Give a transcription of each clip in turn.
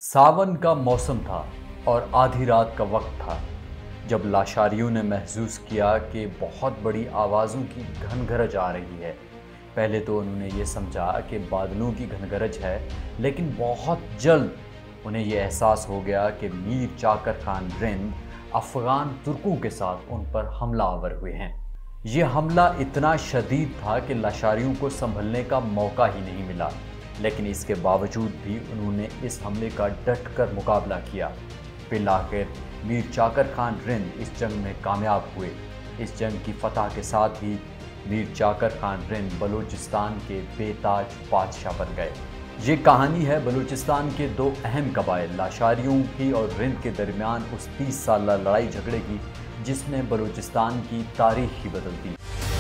सावन का मौसम था और आधी रात का वक्त था जब लाशारियों ने महसूस किया कि बहुत बड़ी आवाज़ों की घनगरज आ रही है। पहले तो उन्होंने ये समझा कि बादलों की घनगरज है, लेकिन बहुत जल्द उन्हें ये एहसास हो गया कि मीर चाकर खान रिंद अफ़गान तुर्कों के साथ उन पर हमला आवर हुए हैं। ये हमला इतना शदीद था कि लाशारियों को संभलने का मौका ही नहीं मिला, लेकिन इसके बावजूद भी उन्होंने इस हमले का डट कर मुकाबला किया। फिर आखिर मीर चाकर खान रिंद इस जंग में कामयाब हुए। इस जंग की फतह के साथ ही मीर चाकर खान रिंद बलूचिस्तान के बेताज बादशाह बन गए। ये कहानी है बलूचिस्तान के दो अहम कबाइल लाशारियों की और रिंद के दरमियान उस 30 साल लड़ाई झगड़े की, जिसने बलूचिस्तान की तारीख ही बदल दी।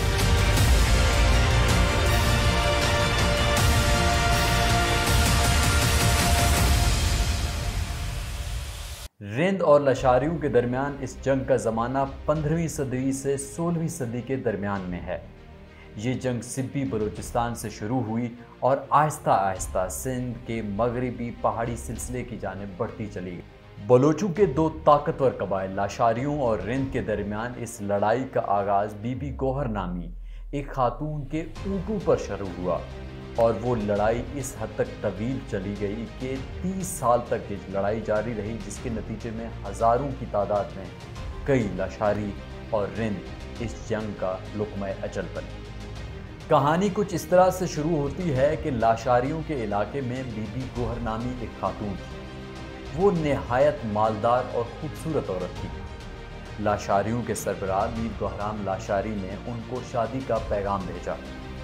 रिंद और लाशारियों के दरमियान इस जंग का ज़माना 15वीं सदी से 16वीं सदी के दरमियान में है। ये जंग सिब्बी बलूचिस्तान से शुरू हुई और आहिस्ता आहिस्ता सिंध के मगरबी पहाड़ी सिलसिले की जानिब बढ़ती चली गई। बलोचों के दो ताकतवर कबाइल लाशारियों और रिंद के दरमियान इस लड़ाई का आगाज़ बीबी गोहर नामी एक खातून के ऊँटों पर शुरू हुआ, और वो लड़ाई इस हद तक तवील चली गई कि 30 साल तक ये लड़ाई जारी रही, जिसके नतीजे में हज़ारों की तादाद में कई लाशारी और रिंद इस जंग का लुक़्मा अजल बने। कहानी कुछ इस तरह से शुरू होती है कि लाशारियों के इलाके में बीबी गोहर नामी एक खातून थी। वो नहायत मालदार और ख़ूबसूरत औरत थी। लाशारियों के सरबराह मीर बहराम लाशारी ने उनको शादी का पैगाम भेजा।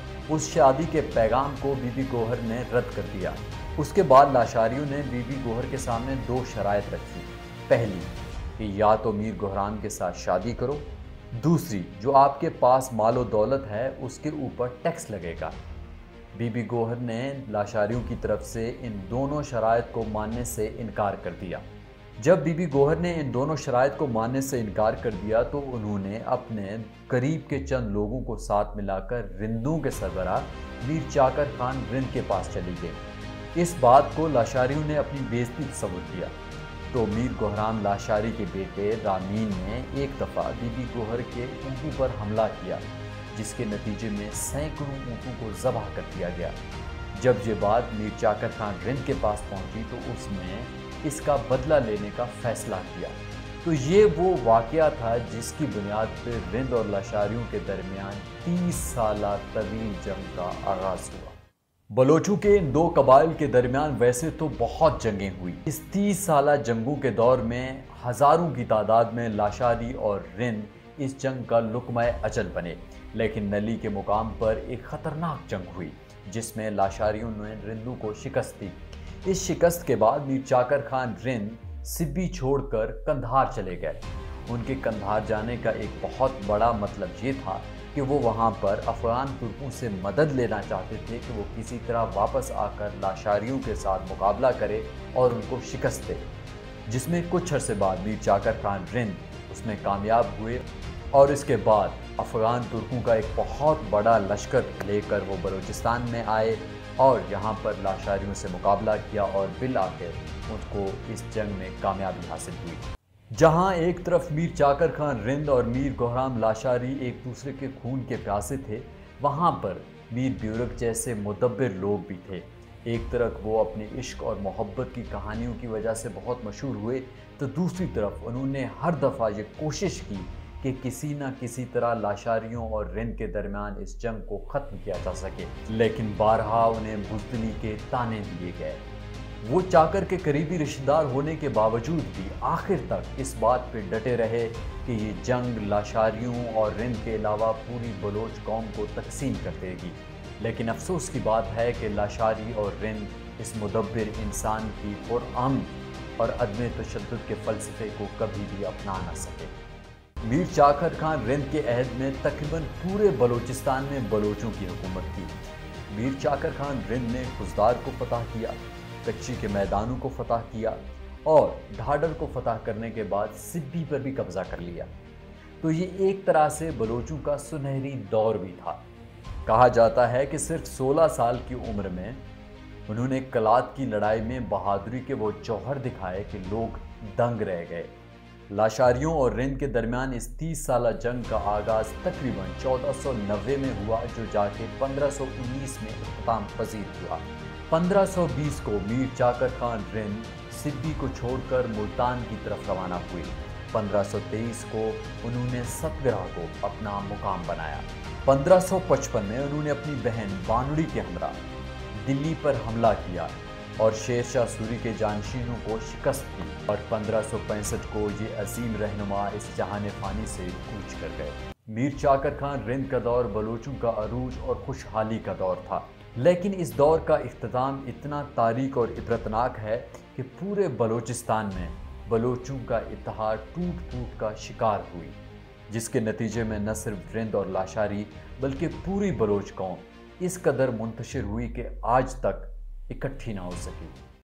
उस शादी के पैगाम को बीबी गोहर ने रद्द कर दिया। उसके बाद लाशारियों ने बीबी गोहर के सामने दो शराइत रखी। पहली कि या तो मीर बहराम के साथ शादी करो, दूसरी जो आपके पास मालो दौलत है उसके ऊपर टैक्स लगेगा। बीबी गोहर ने लाशारियों की तरफ से इन दोनों शराइत को मानने से इनकार कर दिया। जब बीबी गोहर ने इन दोनों शराइत को मानने से इनकार कर दिया तो उन्होंने अपने करीब के चंद लोगों को साथ मिलाकर रिंदों के सरबराह मीर चाकर खान रिंद के पास चली गई। इस बात को लाशारियों ने अपनी बेइज्जती तस्वुर किया तो मीर बहराम लाशारी के बेटे रामीन ने एक दफ़ा बीबी गोहर के ऊँटों पर हमला किया, जिसके नतीजे में सैकड़ों ऊँटों को ज़बह कर दिया गया। जब ये बात मीर चाकर खान रिंद के पास पहुंची तो उसने इसका बदला लेने का फैसला किया। तो ये वो वाक़या था जिसकी बुनियाद पर रिंद और लाशारियों के दरमियान 30 साल तवील जंग का आगाज़ हुआ। बलोचों के इन दो कबाइल के दरमियान वैसे तो बहुत जंगें हुई। इस 30 साल जंगों के दौर में हज़ारों की तादाद में लाशारी और रिंद इस जंग का लुक़्मा अजल बने, लेकिन नली के मुकाम पर एक ख़तरनाक जंग हुई जिसमें लाशारियों ने रिंदों को शिकस्त दी। इस शिकस्त के बाद मीर चाकर खान रिंद सिब्बी छोड़कर कंधार चले गए। उनके कंधार जाने का एक बहुत बड़ा मतलब ये था कि वो वहाँ पर अफ़गान तुर्कों से मदद लेना चाहते थे कि वो किसी तरह वापस आकर लाशारियों के साथ मुकाबला करे और उनको शिकस्त दे, जिसमें कुछ अरसे बाद मीर चाकर खान रिंद उसमें कामयाब हुए और इसके बाद अफ़गान तुर्कों का एक बहुत बड़ा लश्कर लेकर वो बलूचिस्तान में आए और यहाँ पर लाशारियों से मुकाबला किया और बिल आखिर उनको इस जंग में कामयाबी हासिल हुई। जहाँ एक तरफ मीर चाकर खान रिंद और मीर बहराम लाशारी एक दूसरे के खून के प्यासे थे, वहाँ पर मीर ब्यूरक जैसे मुदब्बिर लोग भी थे। एक तरफ वो अपने इश्क और मोहब्बत की कहानियों की वजह से बहुत मशहूर हुए, तो दूसरी तरफ उन्होंने हर दफ़ा ये कोशिश की कि किसी न किसी तरह लाशारियों और रिंद के दरमियान इस जंग को ख़त्म किया जा सके, लेकिन बारहा उन्हें बुज़दिली के ताने दिए गए। वो चाकर के करीबी रिश्तेदार होने के बावजूद भी आखिर तक इस बात पर डटे रहे कि ये जंग लाशारियों और रिंद के अलावा पूरी बलोच कौम को तकसीम कर देगी। लेकिन अफसोस की बात है कि लाशारी और रिंद इस मुदब्बिर इंसान की पुरअमन और अदम तशद्दुद के फ़लसफ़े को कभी भी अपना ना सके। मीर चाकर खान रिंद के अहद में तकरीबन पूरे बलूचिस्तान में बलोचों की हुकूमत थी। मीर चाकर खान रिंद ने खुजदार को फतह किया, कच्ची के मैदानों को फतह किया और ढाडर को फतह करने के बाद सिब्बी पर भी कब्जा कर लिया। तो ये एक तरह से बलोचों का सुनहरी दौर भी था। कहा जाता है कि सिर्फ 16 साल की उम्र में उन्होंने कलात की लड़ाई में बहादुरी के वो जौहर दिखाए कि लोग दंग रह गए। लाशारियों और रिंद के दरमियान इस 30 साला जंग का आगाज तकरीबन 1490 में हुआ, जो जाके 1519 में इख्तिताम पजीर हुआ। 1520 को मीर जाकर खान रिंद सिब्बी को छोड़कर मुल्तान की तरफ रवाना हुए। 1523 को उन्होंने सतगरा को अपना मुकाम बनाया। 1555 में उन्होंने अपनी बहन बानुड़ी के हमरा दिल्ली पर हमला किया और शेर शाह सूरी के जानशीनों को शिकस्त दी और 1565 को ये अजीम रहनुमा इस जहान फानी से कूच कर गए। मीर चाकर खान रिंद का दौर बलोचों का अरूज और खुशहाली का दौर था, लेकिन इस दौर का इख्तिताम इतना तारीख और इबरतनाक है कि पूरे बलोचिस्तान में बलोचों का इत्तेहाद टूट फूट का शिकार हुई, जिसके नतीजे में न सिर्फ रिंद और लाशारी बल्कि पूरी बलोच कौम इस कदर मुंतशिर हुई कि आज तक इकट्ठी ना हो सकी।